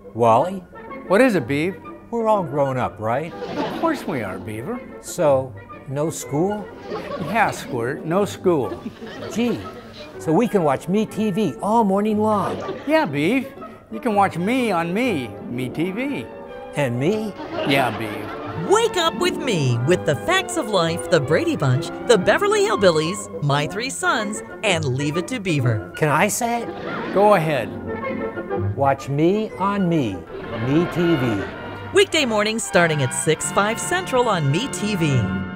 Wally, What is it, Beav? we're all grown up, right? Of course we are, Beaver. So, no school? Yeah, Squirt, no school. Gee, so we can watch MeTV all morning long. Yeah, Beav. You can watch me on MeTV. And me? Yeah, Beav. Wake up with me with the facts of life, the Brady Bunch, the Beverly Hillbillies, My Three Sons, and Leave It to Beaver. Can I say it? Go ahead. Watch me on MeTV. Weekday mornings starting at 6, 5 Central on MeTV.